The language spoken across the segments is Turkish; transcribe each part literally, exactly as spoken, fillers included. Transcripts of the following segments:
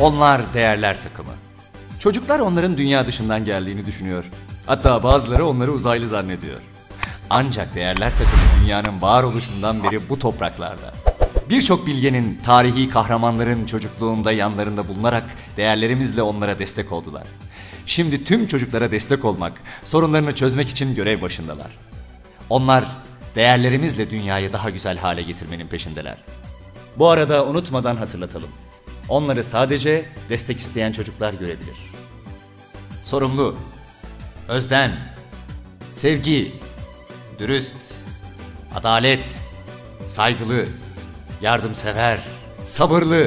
Onlar değerler takımı. Çocuklar onların dünya dışından geldiğini düşünüyor. Hatta bazıları onları uzaylı zannediyor. Ancak değerler takımı dünyanın varoluşundan beri bu topraklarda. Birçok bilgenin, tarihi kahramanların çocukluğunda yanlarında bulunarak değerlerimizle onlara destek oldular. Şimdi tüm çocuklara destek olmak, sorunlarını çözmek için görev başındalar. Onlar değerlerimizle dünyayı daha güzel hale getirmenin peşindeler. Bu arada unutmadan hatırlatalım. Onları sadece destek isteyen çocuklar görebilir. Sorumlu, özden, sevgi, dürüst, adalet, saygılı, yardımsever, sabırlı.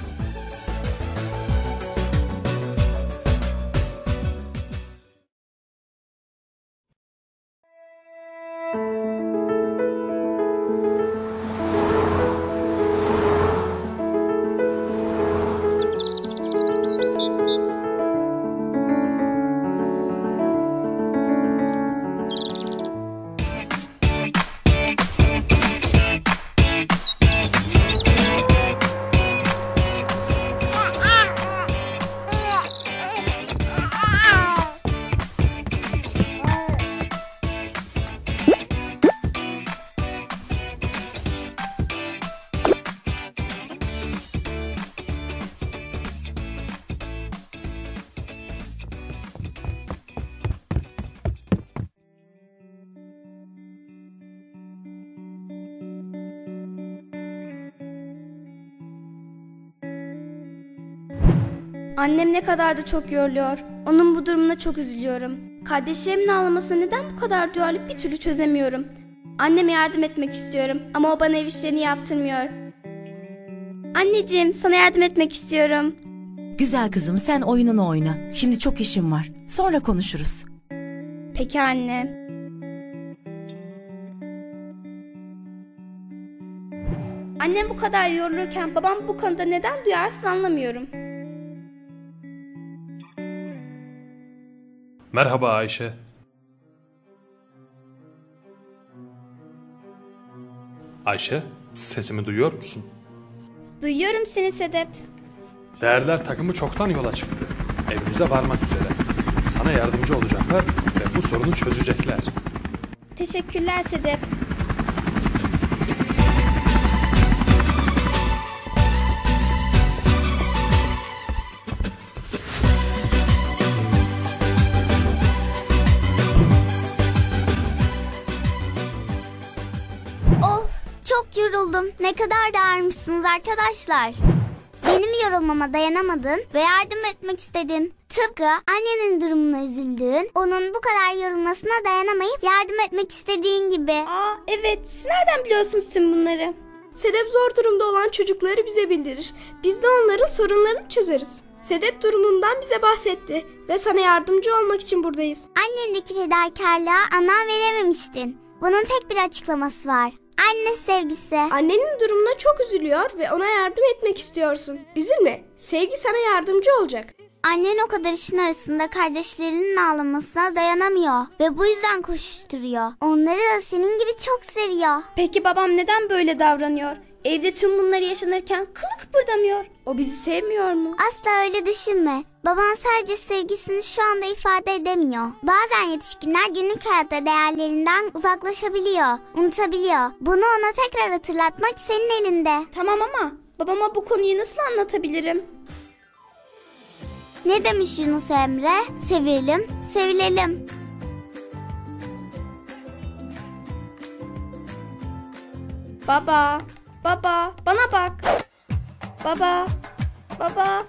Annem ne kadar da çok yoruluyor. Onun bu durumuna çok üzülüyorum. Kardeşlerimin ağlamasına neden bu kadar duyarlı bir türlü çözemiyorum. Anneme yardım etmek istiyorum ama o bana ev işlerini yaptırmıyor. Anneciğim, sana yardım etmek istiyorum. Güzel kızım, sen oyununu oyna. Şimdi çok işim var. Sonra konuşuruz. Peki anne. Annem bu kadar yorulurken babam bu konuda neden duyarsız anlamıyorum. Merhaba Ayşe. Ayşe, sesimi duyuyor musun? Duyuyorum seni Sedef. Değerler takımı çoktan yola çıktı. Evimize varmak üzere. Sana yardımcı olacaklar ve bu sorunu çözecekler. Teşekkürler Sedef. Çok yoruldum. Ne kadar da ağırmışsınız arkadaşlar. Benim yorulmama dayanamadın ve yardım etmek istedin. Tıpkı annenin durumuna üzüldüğün, onun bu kadar yorulmasına dayanamayıp yardım etmek istediğin gibi. Aa evet, siz nereden biliyorsunuz tüm bunları? Sedef zor durumda olan çocukları bize bildirir. Biz de onların sorunlarını çözeriz. Sedef durumundan bize bahsetti ve sana yardımcı olmak için buradayız. Annendeki fedakarlığa anlam verememiştin. Bunun tek bir açıklaması var. Anne sevgisi. Annenin durumuna çok üzülüyor ve ona yardım etmek istiyorsun. Üzülme, sevgi sana yardımcı olacak. Annen o kadar işin arasında kardeşlerinin ağlamasına dayanamıyor ve bu yüzden koşuşturuyor. Onları da senin gibi çok seviyor. Peki babam neden böyle davranıyor? Evde tüm bunları yaşanırken kılı kıpırdamıyor. O bizi sevmiyor mu? Asla öyle düşünme. Baban sadece sevgisini şu anda ifade edemiyor. Bazen yetişkinler günlük hayatta değerlerinden uzaklaşabiliyor, unutabiliyor. Bunu ona tekrar hatırlatmak senin elinde. Tamam ama babama bu konuyu nasıl anlatabilirim? Ne demiş Yunus Emre? Sevelim, sevilelim. Baba, baba, bana bak. Baba, baba.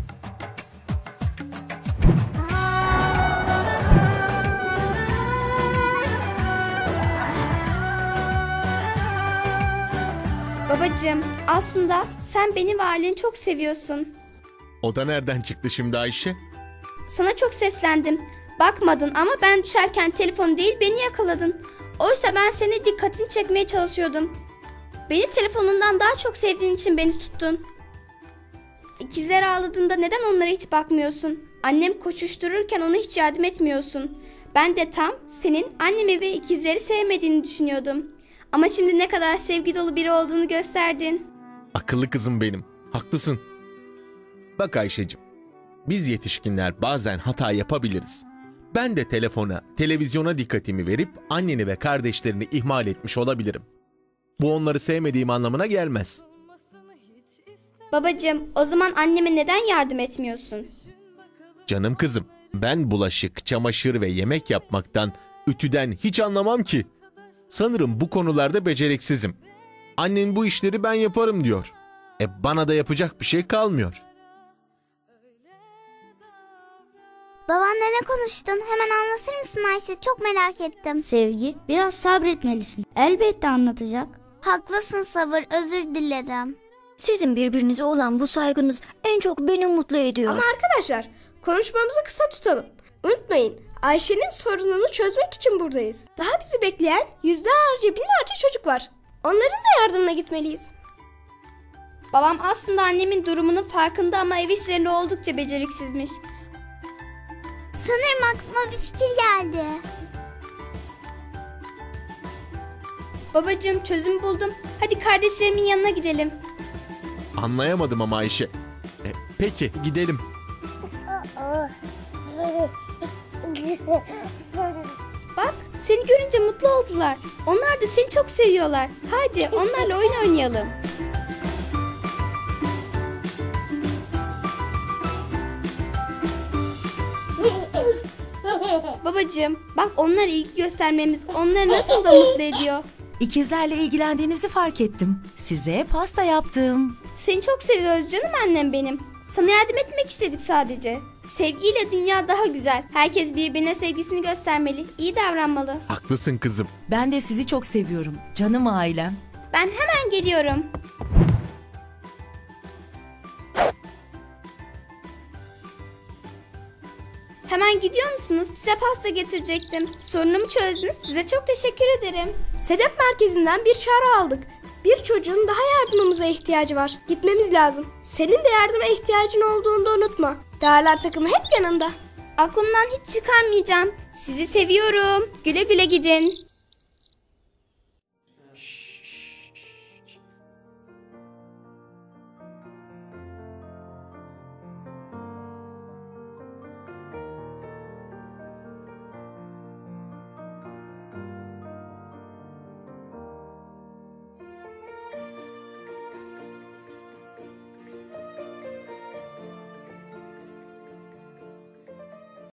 Babacığım, aslında sen beni ve aileni çok seviyorsun. O da nereden çıktı şimdi Ayşe? Sana çok seslendim. Bakmadın ama ben düşerken telefon değil beni yakaladın. Oysa ben senin dikkatini çekmeye çalışıyordum. Beni telefonundan daha çok sevdiğin için beni tuttun. İkizler ağladığında neden onlara hiç bakmıyorsun? Annem koşuştururken ona hiç yardım etmiyorsun. Ben de tam senin annemi ve ikizleri sevmediğini düşünüyordum. Ama şimdi ne kadar sevgi dolu biri olduğunu gösterdin. Akıllı kızım benim. Haklısın. Bak Ayşe'cim, biz yetişkinler bazen hata yapabiliriz. Ben de telefona, televizyona dikkatimi verip anneni ve kardeşlerini ihmal etmiş olabilirim. Bu onları sevmediğim anlamına gelmez. Babacığım, o zaman anneme neden yardım etmiyorsun? Canım kızım, ben bulaşık, çamaşır ve yemek yapmaktan, ütüden hiç anlamam ki. Sanırım bu konularda beceriksizim. Annen bu işleri ben yaparım diyor. E bana da yapacak bir şey kalmıyor. Babanla ne konuştun? Hemen anlatır mısın Ayşe? Çok merak ettim. Sevgi, biraz sabretmelisin. Elbette anlatacak. Haklısın Sabır, özür dilerim. Sizin birbirinize olan bu saygınız en çok beni mutlu ediyor. Ama arkadaşlar, konuşmamızı kısa tutalım. Unutmayın, Ayşe'nin sorununu çözmek için buradayız. Daha bizi bekleyen yüzlerce binlerce çocuk var. Onların da yardımına gitmeliyiz. Babam aslında annemin durumunun farkında ama ev işlerinde oldukça beceriksizmiş. Sanırım aklıma bir fikir geldi. Babacığım, çözüm buldum. Hadi kardeşlerimin yanına gidelim. Anlayamadım ama Ayşe. E, peki gidelim. Bak, seni görünce mutlu oldular. Onlar da seni çok seviyorlar. Hadi onlarla oyun oynayalım. Babacığım, bak onlara ilgi göstermemiz onları nasıl da mutlu ediyor. İkizlerle ilgilendiğinizi fark ettim. Size pasta yaptım. Seni çok seviyoruz canım annem benim. Sana yardım etmek istedik sadece. Sevgiyle dünya daha güzel. Herkes birbirine sevgisini göstermeli. İyi davranmalı. Haklısın kızım. Ben de sizi çok seviyorum. Canım ailem. Ben hemen geliyorum. Hemen gidiyor musunuz? Size pasta getirecektim. Sorunumu çözdünüz. Size çok teşekkür ederim. Sedef merkezinden bir çağrı aldık. Bir çocuğun daha yardımımıza ihtiyacı var. Gitmemiz lazım. Senin de yardıma ihtiyacın olduğunu da unutma. Değerler takımı hep yanında. Aklımdan hiç çıkarmayacağım. Sizi seviyorum. Güle güle gidin.